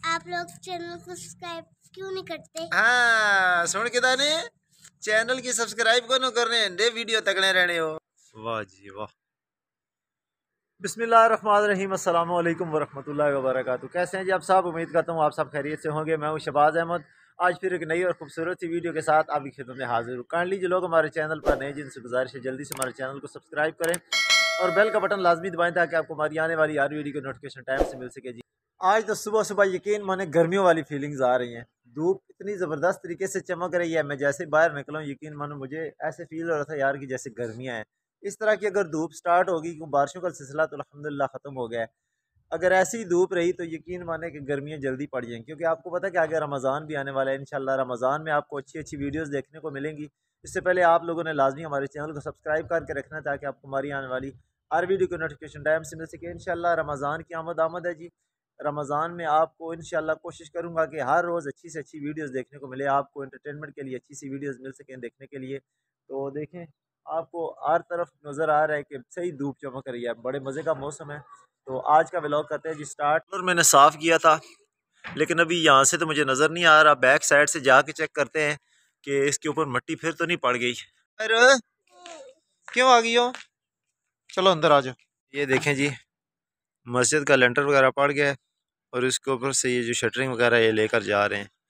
आप लोग चैनल को सब्सक्राइब क्यों नहीं करते? हाँ सुन के दाने चैनल की सब्सक्राइब को न करने दे वीडियो तकने रहने हो। वाह जी वाह। बिस्मिल्लाहिर्रहमानिर्रहीम, अस्सलाम वालेकुम वरहमतुल्लाहि वबरकातुहू। कैसे हैं जी आप सब? उम्मीद करता हूँ आप सब खैरियत से होंगे। मैं हूँ शहबाज अहमद। आज फिर एक नई और खूबसूरत सी वीडियो के साथ आपकी खिदमत में हाजिर हूँ। काइंडली जो लोग हमारे चैनल पर नए, जिनसे गुजारिश है जल्दी से हमारे चैनल को सब्सक्राइब करें और बेल का बटन लाजमी दबाएं ताकि आपको हमारी आने वाली हर वीडियो की नोटिफिकेशन टाइम से मिल सके जी। आज तो सुबह सुबह यकीन माने गर्मियों वाली फीलिंग्स आ रही हैं। धूप इतनी ज़बरदस्त तरीके से चमक रही है, मैं जैसे बाहर निकला हूँ यकीन मानो मुझे ऐसे फील हो रहा था यार कि जैसे गर्मियाँ हैं। इस तरह की अगर धूप स्टार्ट होगी, क्योंकि बारिशों का सिलसिला तो अल्हम्दुलिल्लाह ख़त्म हो गया है, अगर ऐसी धूप रही तो यकीन माने कि गर्मियाँ जल्दी पड़ जाएंगी। क्योंकि आपको पता है कि आगे रमज़ान भी आने वाला है। इंशाल्लाह रमज़ान में आपको अच्छी अच्छी वीडियोज़ देखने को मिलेंगी। इससे पहले आप लोगों ने लाजमी हमारे चैनल को सब्सक्राइब करके रखना है ताकि आपको हमारी आने वाली हर वीडियो की नोटिफिकेशन टाइम से मिल सके। इंशाल्लाह रमज़ान की आमद है जी। रमज़ान में आपको इंशाल्लाह कोशिश करूँगा कि हर रोज़ अच्छी से अच्छी वीडियोज़ देखने को मिले, आपको एंटरटेनमेंट के लिए अच्छी सी वीडियोज़ मिल सकें देखने के लिए। तो देखें, आपको हर तरफ नज़र आ रहा है कि सही धूप चमक रही है, बड़े मज़े का मौसम है। तो आज का व्लॉग करते हैं जी स्टार्ट। और मैंने साफ़ किया था लेकिन अभी यहाँ से तो मुझे नज़र नहीं आ रहा, बैक साइड से जाके चेक करते हैं कि इसके ऊपर मिट्टी फिर तो नहीं पड़ गई। अरे क्यों आ गई हो? चलो अंदर आ जाओ। ये देखें जी, मस्जिद का लेंटर वगैरह पड़ गया है और इसके ऊपर से ये जो शटरिंग वगैरह ये लेकर जा रहे हैं।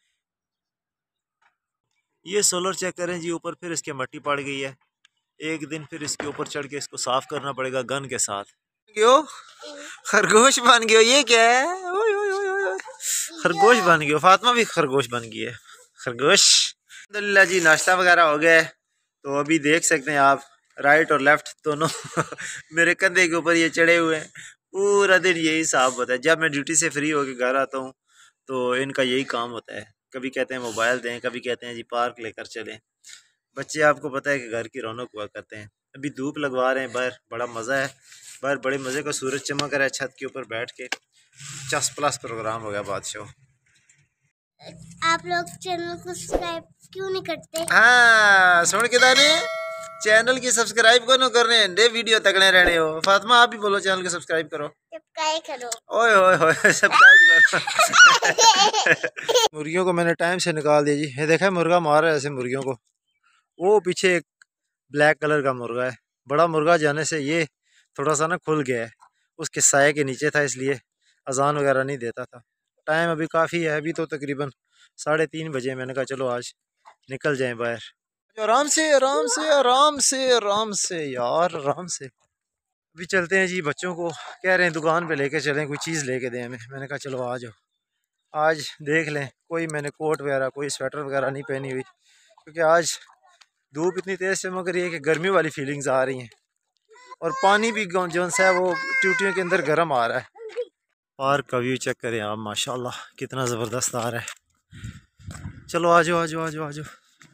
ये सोलर चेक करें जी, ऊपर फिर इसके मिट्टी पड़ गई है। एक दिन फिर इसके ऊपर चढ़ के इसको साफ करना पड़ेगा गन के साथ। क्यों खरगोश बन गयो? ये क्या है? ओए ओए ओए ओए, खरगोश बन गयो। फातिमा भी खरगोश बन गई है। खरगोश। अल्हम्दुलिल्लाह जी, नाश्ता वगैरह हो गया है। तो अभी देख सकते हैं आप राइट और लेफ्ट दोनों मेरे कंधे के ऊपर ये चढ़े हुए हैं। पूरा दिन यही साफ होता है। जब मैं ड्यूटी से फ्री होकर घर आता हूँ तो इनका यही काम होता है। कभी कहते हैं मोबाइल दें, कभी कहते हैं जी पार्क लेकर चलें। बच्चे आपको पता है कि घर की रौनक हुआ करते हैं। अभी धूप लगवा रहे हैं बाहर, बड़ा मज़ा है बाहर, बड़े मज़े का सूरज चमक रहा है छत के ऊपर बैठ के। 50+ प्रोग्राम हो गया बादशाह। आप लोग चैनल को सब्सक्राइब क्यों नहीं करते? हाँ सुन के दाने चैनल की सब्सक्राइब को न करने दे वीडियो तकने रहने हो। फातिमा आप भी बोलो चैनल को सब्सक्राइब करो। सब्सक्राइब करो। ओए ओए ओए सब्सक्राइब करो। मुर्गियों को मैंने टाइम से निकाल दिया जी। ये देखा है मुर्गा मार रहा है ऐसे मुर्गियों को। वो पीछे एक ब्लैक कलर का मुर्गा है। बड़ा मुर्गा जाने से ये थोड़ा सा ना खुल गया है, उसके साए के नीचे था इसलिए अजान वगैरह नहीं देता था। टाइम अभी काफ़ी है, अभी तो तकरीबन 3:30 बजे। मैंने कहा चलो आज निकल जाएं बाहर। आराम से आराम से आराम से आराम से यार, आराम से। अभी चलते हैं जी, बच्चों को कह रहे हैं दुकान पे लेके चलें, कोई चीज़ लेके दें हमें। मैंने कहा चलो आ जाओ, आज देख लें। कोई मैंने कोट वगैरह, कोई स्वेटर वगैरह नहीं पहनी हुई क्योंकि आज धूप इतनी तेज़ चमक रही है कि गर्मी वाली फीलिंग्स आ रही हैं। और पानी भी जो सा है वो ट्यूटियों के अंदर गर्म आ रहा है। पार्क का व्यू चेक करें आप, माशाल्लाह कितना ज़बरदस्त आ रहा है। चलो आ जाओ आ जाओ आ जाओ आ जाओ।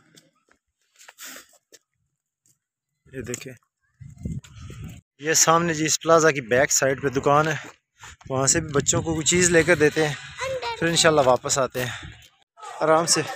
ये देखें, ये सामने जी इस प्लाजा की बैक साइड पे दुकान है। वहाँ से भी बच्चों को कोई चीज़ लेकर देते हैं, फिर इंशाल्लाह वापस आते हैं। आराम से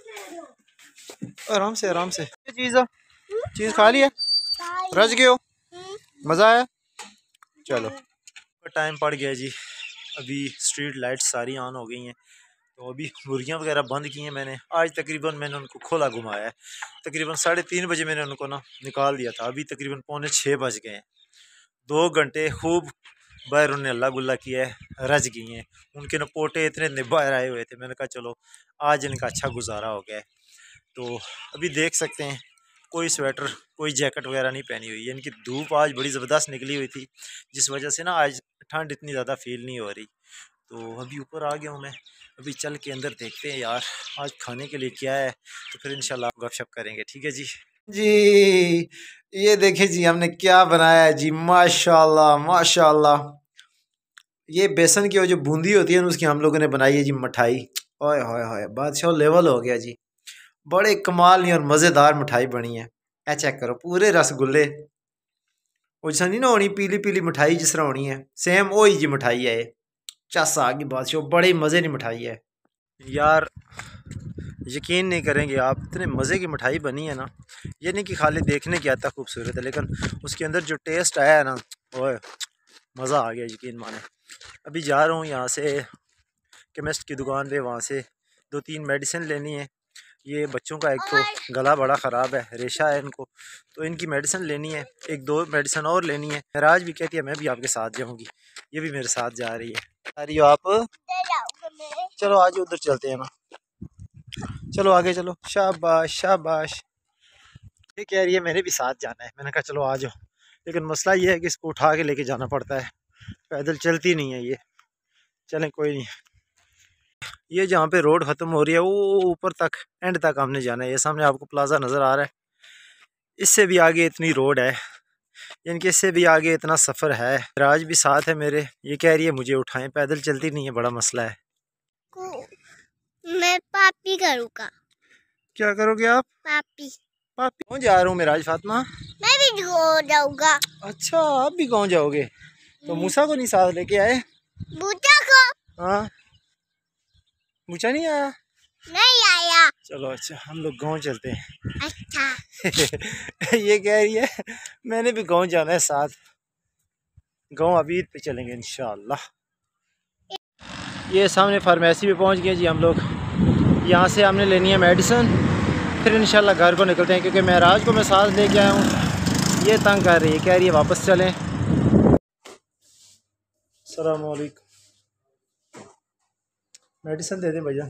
आराम से आराम से। ये चीज़ खा लिया, रज गए हो, मज़ा आया। चलो टाइम पड़ गया जी, अभी स्ट्रीट लाइट्स सारी ऑन हो गई हैं। तो अभी मुर्गियाँ वगैरह बंद की हैं मैंने। आज तकरीबन मैंने उनको खोला घुमाया है। तकरीबन 3:30 बजे मैंने उनको ना निकाल दिया था। अभी तकरीबन 5:45 बज गए हैं। 2 घंटे खूब बाहर उन्होंने अल्लाह गुल्ला किया है, रज गई हैं। उनके ना पोटे इतने बाहर आए हुए थे। मैंने कहा चलो आज इनका अच्छा गुजारा हो गया है। तो अभी देख सकते हैं कोई स्वेटर, कोई जैकेट वगैरह नहीं पहनी हुई है। इनकी धूप आज बड़ी ज़बरदस्त निकली हुई थी, जिस वजह से ना आज ठंड इतनी ज़्यादा फील नहीं हो रही। तो अभी ऊपर आ गया हूँ मैं। अभी चल के अंदर देखते हैं यार आज खाने के लिए क्या है, तो फिर इंशाल्लाह गपशप करेंगे। ठीक है जी। जी ये देखिए जी हमने क्या बनाया है जी, माशाल्लाह माशाल्लाह। ये बेसन की वो जो बूंदी होती है ना उसकी हम लोगों ने बनाई है जी मिठाई। ओए होए होए, बादशाह लेवल हो गया जी। बड़े कमाल और मज़ेदार मिठाई बनी है। ए चेक करो, पूरे रसगुल्ले। वो जैसा नहीं ना होनी पीली पीली मिठाई जिस तरह होनी है, सेम वही जी मिठाई है ये। चस आ गई बादशाह, बड़े मज़े की मिठाई है यार। यकीन नहीं करेंगे आप, इतने मज़े की मिठाई बनी है ना। ये नहीं कि खाली देखने की आता खूबसूरत है, लेकिन उसके अंदर जो टेस्ट आया है ना, ओए मज़ा आ गया, यकीन माने। अभी जा रहा हूँ यहाँ से केमिस्ट की दुकान पे, वहाँ से 2-3 मेडिसिन लेनी है। ये बच्चों का एक तो गला बड़ा ख़राब है, रेशा है इनको, तो इनकी मेडिसिन लेनी है। 1-2 मेडिसिन और लेनी है। महराज भी कहती है मैं भी आपके साथ जाऊँगी, ये भी मेरे साथ जा रही है। आ रही हो आप? चलो आज उधर चलते हैं ना, चलो आगे चलो। शाबाश शाबाश। ये कह रही है मेरे भी साथ जाना है। मैंने कहा चलो आ जाओ, लेकिन मसला ये है कि इसको उठा के लेके जाना पड़ता है, पैदल चलती नहीं है ये। चलें कोई नहीं। ये जहाँ पे रोड ख़त्म हो रही है वो ऊपर तक, एंड तक हमने जाना है। ये सामने आपको प्लाजा नज़र आ रहा है, इससे भी आगे इतनी रोड है, यानी कि इससे भी आगे इतना सफ़र है। राज भी साथ है मेरे, ये कह रही है मुझे उठाएं, पैदल चलती नहीं है, बड़ा मसला है। मैं पापी करूँगा। क्या करोगे आप? पापी। पापी कौन जा रहा हूँ मेराज फातिमा? मैं भी हो जाऊँगा। अच्छा आप भी कौन जाओगे? तो मूसा को नहीं साथ लेके आए? बूटा को? हाँ, मूसा नहीं आया? नहीं आया। चलो अच्छा, हम लोग गांव चलते हैं। अच्छा। ये कह रही है मैंने भी गांव जाना है साथ। गांव अभी ईद पे चलेंगे इंशाल्लाह। ये सामने फार्मेसी पे पहुंच गए जी हम लोग। यहाँ से हमने लेनी है मेडिसिन, फिर इंशाल्लाह घर को निकलते हैं, क्योंकि महराज को मैं साथ लेके आया हूँ। ये तंग कर रही है, कह रही है वापस चलें। अस्सलाम वालेकुम। मेडिसिन दे दें भैया।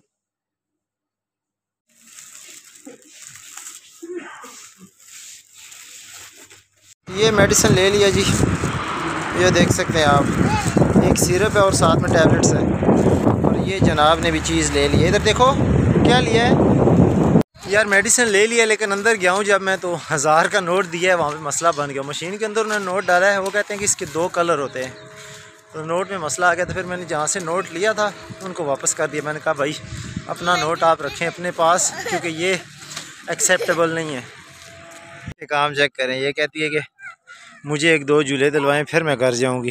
ये मेडिसिन ले लिया जी, ये देख सकते हैं आप, एक सिरप है और साथ में टैबलेट्स है। और ये जनाब ने भी चीज़ ले ली है। इधर देखो क्या लिया है यार। मेडिसिन ले लिया, लेकिन अंदर गया हूँ जब मैं तो 1000 का नोट दिया है, वहाँ पे मसला बन गया। मशीन के अंदर उन्होंने नोट डाला है, वो कहते हैं कि इसके 2 कलर होते हैं, तो नोट में मसला आ गया। तो फिर मैंने जहाँ से नोट लिया था उनको वापस कर दिया। मैंने कहा भाई अपना नोट आप रखें अपने पास, क्योंकि ये एक्सेप्टेबल नहीं है। ये काम चेक करें, ये कहती है कि मुझे 1-2 झूले दिलवाएं फिर मैं घर जाऊंगी।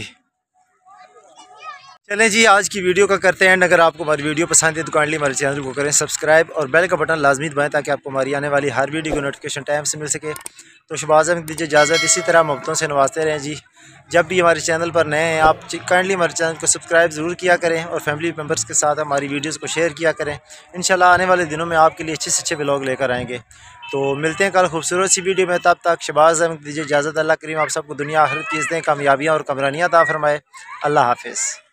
चलें जी, आज की वीडियो का करते हैं। अगर आपको हमारी वीडियो पसंद है तो काइंडली हमारे चैनल को करें सब्सक्राइब और बेल का बटन लाजमी दबाएं, ताकि आपको हमारी आने वाली हर वीडियो की नोटिफिकेशन टाइम से मिल सके। तो शहबाज अहमद दीजिए इजाज़त, इसी तरह मोहब्बतों से नवाजते रहें जी। जब भी हमारे चैनल पर नए हैं आप काइंडली हमारे चैनल को सब्सक्राइब ज़रूर किया करें, और फैमिली मेम्बर्स के साथ हमारी वीडियोज़ को शेयर किया करें। इंशाल्लाह आने वाले दिनों में आपके लिए अच्छे से अच्छे व्लॉग लेकर आएँगे। तो मिलते हैं कल खूबसूरत सी वीडियो में। तब तक शहबाज अहमद दीजिए इजाज़त। अल्लाह करीम आप सबको दुनिया आखिरत की इज़्ज़तें, कामयाबियाँ और कमरानियाँ अता फरमाए। अल्लाह हाफिज़।